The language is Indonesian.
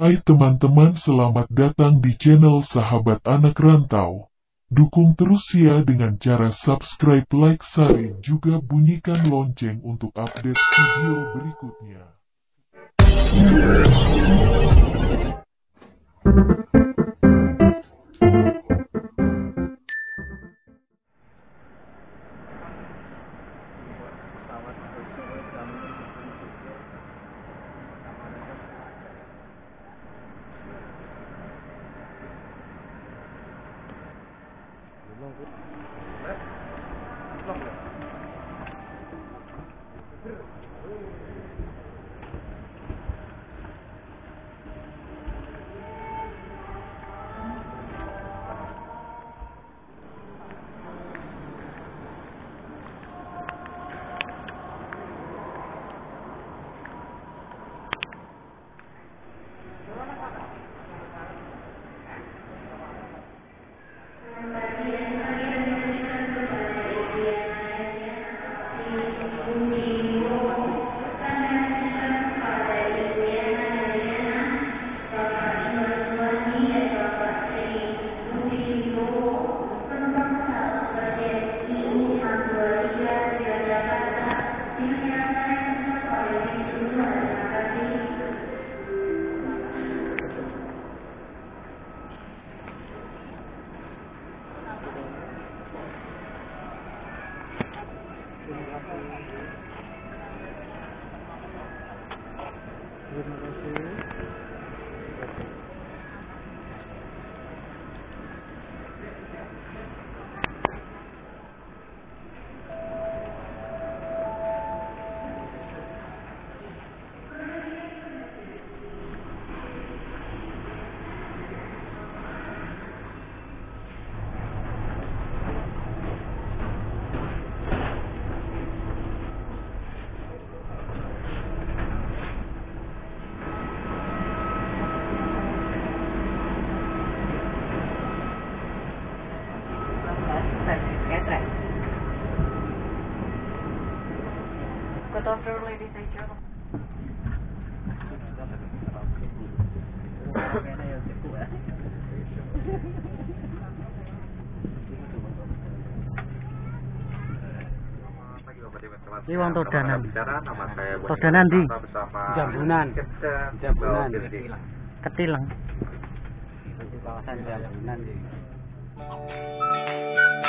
Hai teman-teman, selamat datang di channel Sahabat Anak Rantau. Dukung terus ya dengan cara subscribe, like, share, juga bunyikan lonceng untuk update video berikutnya. Terima kasih. Good afternoon, ladies and gentlemen. Ini wong Todanan. Todanan di Jambunan. Jambunan. Ketilang. Di kawasan Jambunan.